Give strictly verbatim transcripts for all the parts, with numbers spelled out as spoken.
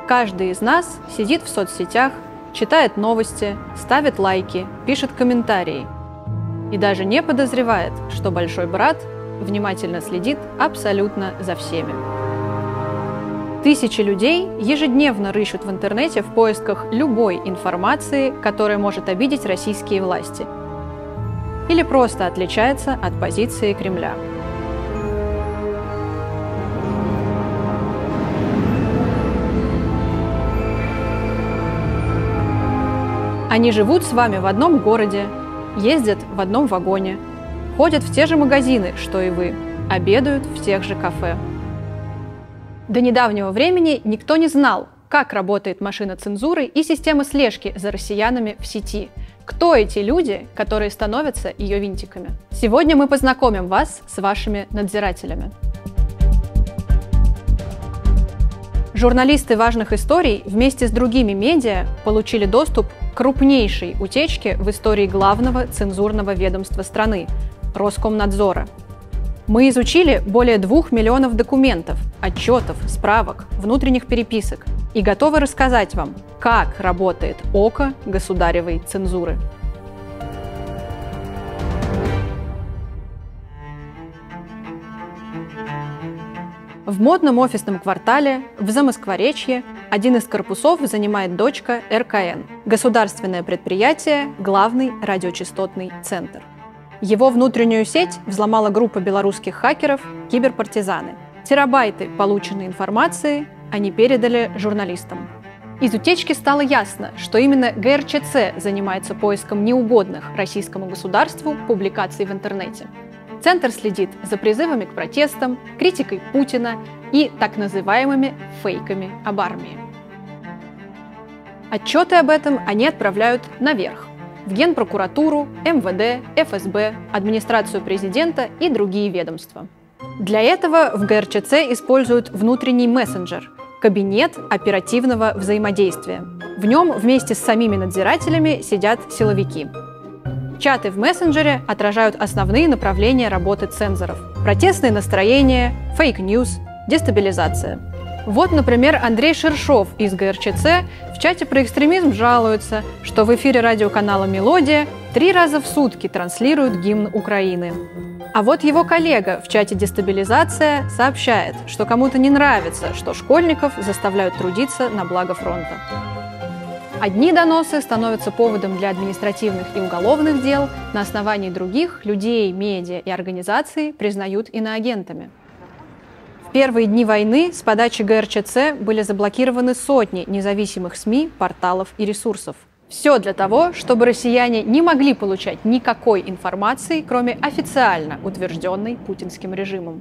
Каждый из нас сидит в соцсетях, читает новости, ставит лайки, пишет комментарии и даже не подозревает, что большой брат внимательно следит абсолютно за всеми. Тысячи людей ежедневно рыщут в интернете в поисках любой информации, которая может обидеть российские власти или просто отличается от позиции Кремля. Они живут с вами в одном городе, ездят в одном вагоне, ходят в те же магазины, что и вы, обедают в тех же кафе. До недавнего времени никто не знал, как работает машина цензуры и система слежки за россиянами в сети. Кто эти люди, которые становятся ее винтиками? Сегодня мы познакомим вас с вашими надзирателями. Журналисты важных историй вместе с другими медиа получили доступ к крупнейшей утечке в истории главного цензурного ведомства страны – Роскомнадзора. Мы изучили более двух миллионов документов, отчетов, справок, внутренних переписок и готовы рассказать вам, как работает око государевой цензуры. В модном офисном квартале в Замоскворечье один из корпусов занимает дочка эр ка эн – государственное предприятие «Главный радиочастотный центр». Его внутреннюю сеть взломала группа белорусских хакеров «Киберпартизаны». Терабайты полученной информации они передали журналистам. Из утечки стало ясно, что именно гэ эр че цэ занимается поиском неугодных российскому государству публикаций в интернете. Центр следит за призывами к протестам, критикой Путина и так называемыми фейками об армии. Отчеты об этом они отправляют наверх, в Генпрокуратуру, эм вэ дэ, эф эс бэ, администрацию президента и другие ведомства. Для этого в гэ эр че цэ используют внутренний мессенджер – кабинет оперативного взаимодействия. В нем вместе с самими надзирателями сидят силовики. Чаты в мессенджере отражают основные направления работы цензоров – протестные настроения, фейк-ньюс, дестабилизация. Вот, например, Андрей Шершов из гэ эр че цэ в чате про экстремизм жалуется, что в эфире радиоканала «Мелодия» три раза в сутки транслируют гимн Украины. А вот его коллега в чате «Дестабилизация» сообщает, что кому-то не нравится, что школьников заставляют трудиться на благо фронта. Одни доносы становятся поводом для административных и уголовных дел, на основании других людей, медиа и организаций признают иноагентами. В первые дни войны с подачи гэ эр че цэ были заблокированы сотни независимых СМИ, порталов и ресурсов. Все для того, чтобы россияне не могли получать никакой информации, кроме официально утвержденной путинским режимом.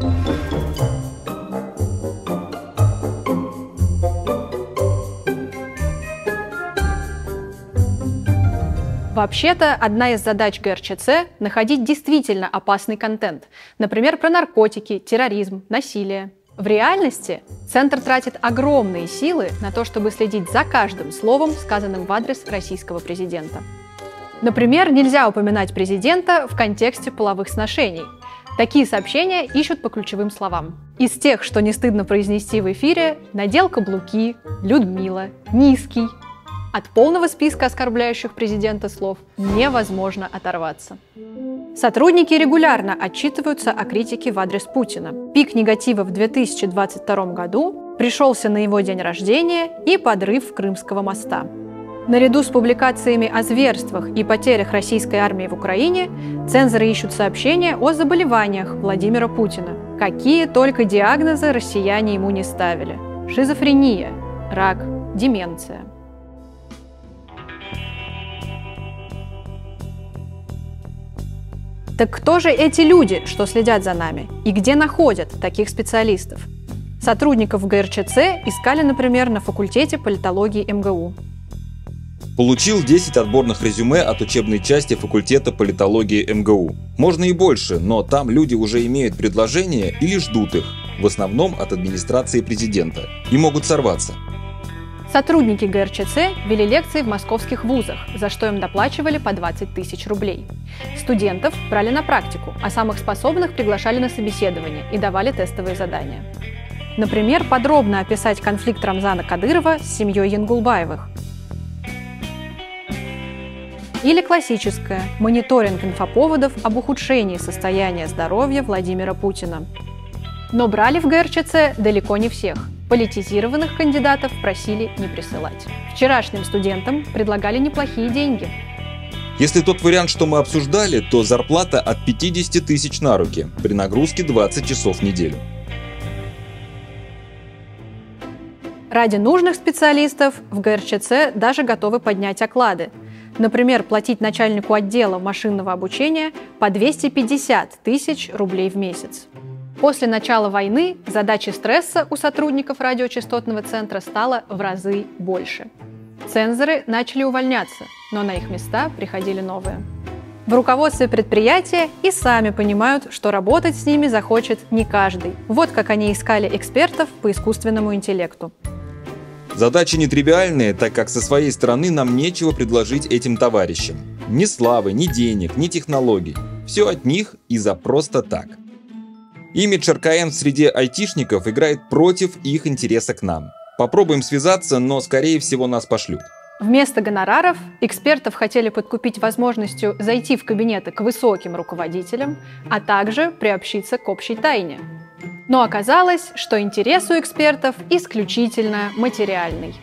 Вообще-то, одна из задач гэ эр че цэ – находить действительно опасный контент, например, про наркотики, терроризм, насилие. В реальности Центр тратит огромные силы на то, чтобы следить за каждым словом, сказанным в адрес российского президента. Например, нельзя упоминать президента в контексте половых сношений. Такие сообщения ищут по ключевым словам. Из тех, что не стыдно произнести в эфире, надел каблуки, Людмила, низкий. От полного списка оскорбляющих президента слов невозможно оторваться. Сотрудники регулярно отчитываются о критике в адрес Путина. Пик негатива в две тысячи двадцать втором году пришелся на его день рождения и подрыв Крымского моста. Наряду с публикациями о зверствах и потерях российской армии в Украине, цензоры ищут сообщения о заболеваниях Владимира Путина. Какие только диагнозы россияне ему не ставили. Шизофрения, рак, деменция. Так кто же эти люди, что следят за нами? И где находят таких специалистов? Сотрудников гэ эр че цэ искали, например, на факультете политологии эм гэ у. Получил десять отборных резюме от учебной части факультета политологии эм гэ у. Можно и больше, но там люди уже имеют предложения или ждут их, в основном от администрации президента, и могут сорваться. Сотрудники гэ эр че цэ вели лекции в московских вузах, за что им доплачивали по двадцать тысяч рублей. Студентов брали на практику, а самых способных приглашали на собеседование и давали тестовые задания. Например, подробно описать конфликт Рамзана Кадырова с семьей Янгулбаевых. Или классическое – мониторинг инфоповодов об ухудшении состояния здоровья Владимира Путина. Но брали в гэ эр че цэ далеко не всех. Политизированных кандидатов просили не присылать. Вчерашним студентам предлагали неплохие деньги. Если тот вариант, что мы обсуждали, то зарплата от пятидесяти тысяч на руки, при нагрузке двадцать часов в неделю. Ради нужных специалистов в гэ эр че цэ даже готовы поднять оклады. Например, платить начальнику отдела машинного обучения по двести пятьдесят тысяч рублей в месяц. После начала войны задачи стресса у сотрудников радиочастотного центра стало в разы больше. Цензоры начали увольняться, но на их места приходили новые. В руководстве предприятия и сами понимают, что работать с ними захочет не каждый. Вот как они искали экспертов по искусственному интеллекту. Задачи нетривиальные, так как со своей стороны нам нечего предложить этим товарищам. Ни славы, ни денег, ни технологий. Все от них и за просто так. Имидж эр ка эн в среде айтишников играет против их интереса к нам. Попробуем связаться, но скорее всего нас пошлют. Вместо гонораров экспертов хотели подкупить возможностью зайти в кабинеты к высоким руководителям, а также приобщиться к общей тайне. Но оказалось, что интерес у экспертов исключительно материальный.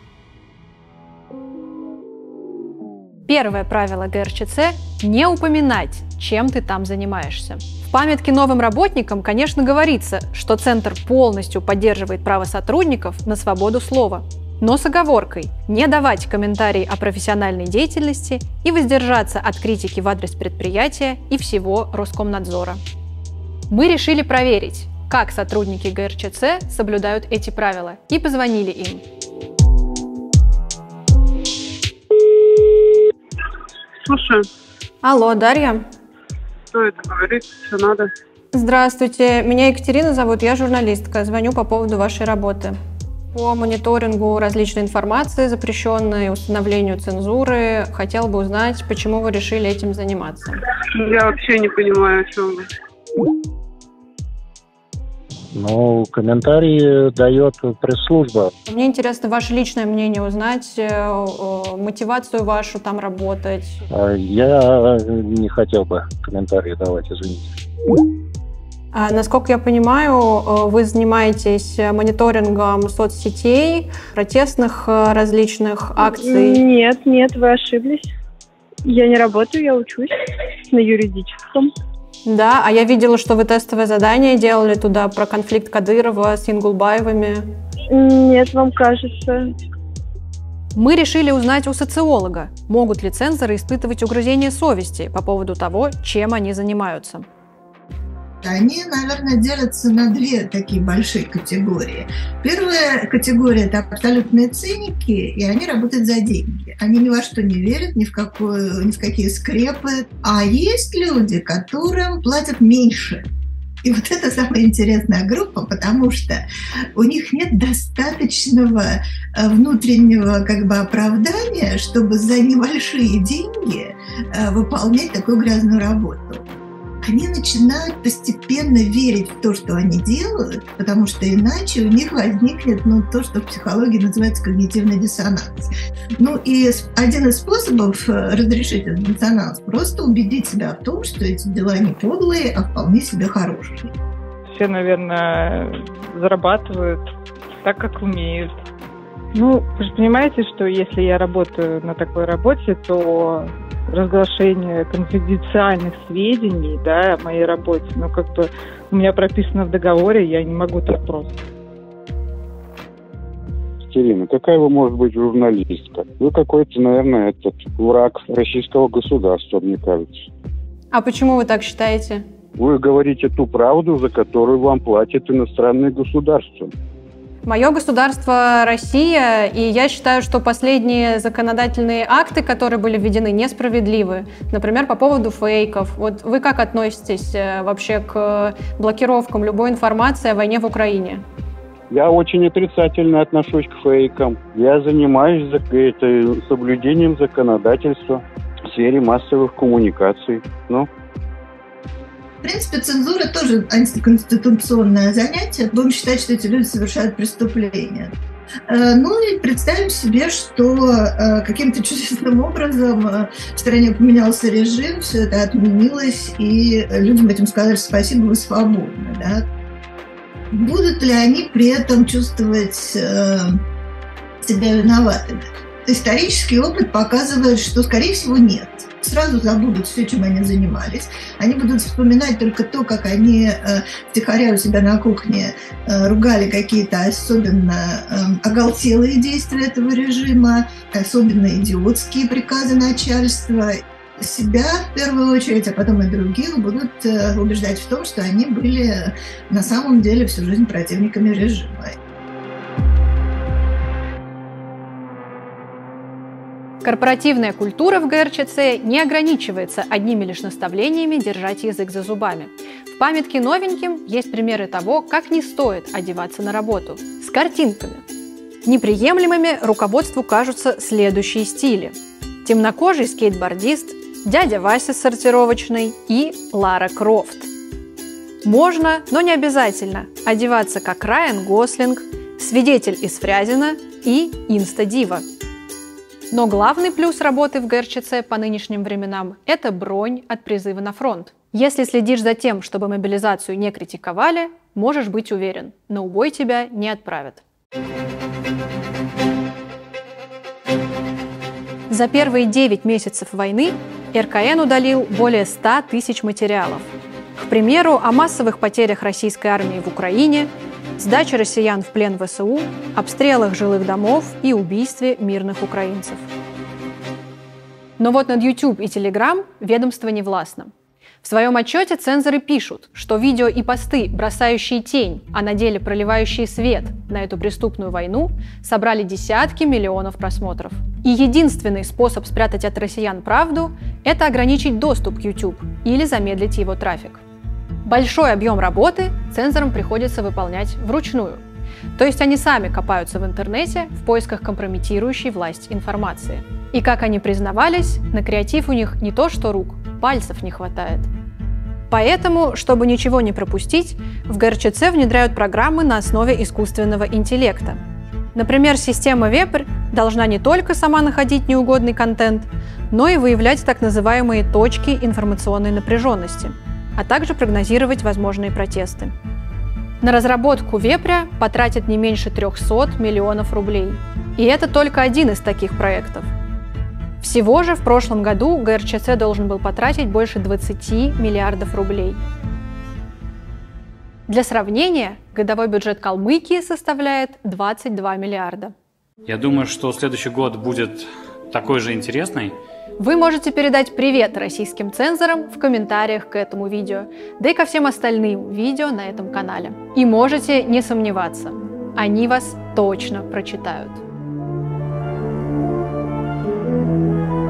Первое правило гэ эр че цэ – не упоминать, чем ты там занимаешься. В памятке новым работникам, конечно, говорится, что Центр полностью поддерживает право сотрудников на свободу слова, но с оговоркой – не давать комментарий о профессиональной деятельности и воздержаться от критики в адрес предприятия и всего Роскомнадзора. Мы решили проверить, как сотрудники гэ эр че цэ соблюдают эти правила, и позвонили им. Слушаю. Алло, Дарья? Что это говорит? Что надо? Здравствуйте, меня Екатерина зовут, я журналистка. Звоню по поводу вашей работы. По мониторингу различной информации, запрещенной, установлению цензуры. Хотела бы узнать, почему вы решили этим заниматься. Я вообще не понимаю, о чем вы. Ну, комментарии дает пресс-служба. Мне интересно ваше личное мнение узнать, мотивацию вашу там работать. Я не хотел бы комментарии давать, извините. А, насколько я понимаю, вы занимаетесь мониторингом соцсетей, протестных различных акций. Нет, нет, вы ошиблись. Я не работаю, я учусь на юридическом. Да, а я видела, что вы тестовое задание делали туда про конфликт Кадырова с Янгулбаевыми. Нет, вам кажется. Мы решили узнать у социолога, могут ли цензоры испытывать угрызение совести по поводу того, чем они занимаются. Они, наверное, делятся на две такие большие категории. Первая категория – это абсолютные циники, и они работают за деньги. Они ни во что не верят, ни в, какую, ни в какие скрепы. А есть люди, которым платят меньше. И вот это самая интересная группа, потому что у них нет достаточного внутреннего как бы оправдания, чтобы за небольшие деньги выполнять такую грязную работу. Они начинают постепенно верить в то, что они делают, потому что иначе у них возникнет ну, то, что в психологии называется когнитивный диссонанс. Ну и один из способов разрешить этот диссонанс – просто убедить себя в том, что эти дела не подлые, а вполне себе хорошие. Все, наверное, зарабатывают так, как умеют. Ну, вы же понимаете, что если я работаю на такой работе, то разглашение конфиденциальных сведений, да, о моей работе, ну, как бы у меня прописано в договоре, я не могу так просто. Екатерина, какая вы может быть журналистка? Вы какой-то, наверное, этот враг российского государства, мне кажется. А почему вы так считаете? Вы говорите ту правду, за которую вам платят иностранные государства. Мое государство – Россия, и я считаю, что последние законодательные акты, которые были введены, несправедливы. Например, по поводу фейков. Вот вы как относитесь вообще к блокировкам любой информации о войне в Украине? Я очень отрицательно отношусь к фейкам. Я занимаюсь это, соблюдением законодательства в сфере массовых коммуникаций. Ну? В принципе, цензура тоже антиконституционное занятие. Будем считать, что эти люди совершают преступления. Ну и представим себе, что каким-то чудесным образом в стране поменялся режим, все это отменилось, и людям этим сказали спасибо, вы свободны. Да? Будут ли они при этом чувствовать себя виноватыми? Исторический опыт показывает, что, скорее всего, нет. Сразу забудут все, чем они занимались. Они будут вспоминать только то, как они э, втихаря у себя на кухне э, ругали какие-то особенно э, оголтелые действия этого режима, особенно идиотские приказы начальства. Себя в первую очередь, а потом и других будут э, убеждать в том, что они были на самом деле всю жизнь противниками режима. Корпоративная культура в ГРЧЦ не ограничивается одними лишь наставлениями держать язык за зубами. В памятке новеньким есть примеры того, как не стоит одеваться на работу. С картинками. Неприемлемыми руководству кажутся следующие стили. Темнокожий скейтбордист, дядя Вася с сортировочной и Лара Крофт. Можно, но не обязательно, одеваться как Райан Гослинг, свидетель из Фрязино и Инстадива. Но главный плюс работы в ГРЧЦ по нынешним временам – это бронь от призыва на фронт. Если следишь за тем, чтобы мобилизацию не критиковали, можешь быть уверен – на убой тебя не отправят. За первые девять месяцев войны эр ка эн удалил более ста тысяч материалов. К примеру, о массовых потерях российской армии в Украине, сдаче россиян в плен вэ эс у, обстрелах жилых домов и убийстве мирных украинцев. Но вот над YouTube и Telegram ведомство не властно. В своем отчете цензоры пишут, что видео и посты, бросающие тень, а на деле проливающие свет на эту преступную войну, собрали десятки миллионов просмотров. И единственный способ спрятать от россиян правду – это ограничить доступ к YouTube или замедлить его трафик. Большой объем работы цензорам приходится выполнять вручную. То есть они сами копаются в интернете в поисках компрометирующей власть информации. И как они признавались, на креатив у них не то что рук, пальцев не хватает. Поэтому, чтобы ничего не пропустить, в ГРЧЦ внедряют программы на основе искусственного интеллекта. Например, система Вепрь должна не только сама находить неугодный контент, но и выявлять так называемые точки информационной напряженности, а также прогнозировать возможные протесты. На разработку Вепря потратят не меньше трёхсот миллионов рублей. И это только один из таких проектов. Всего же в прошлом году ГРЧЦ должен был потратить больше двадцати миллиардов рублей. Для сравнения, годовой бюджет Калмыкии составляет двадцать два миллиарда. Я думаю, что следующий год будет такой же интересный. Вы можете передать привет российским цензорам в комментариях к этому видео, да и ко всем остальным видео на этом канале. И можете не сомневаться, они вас точно прочитают.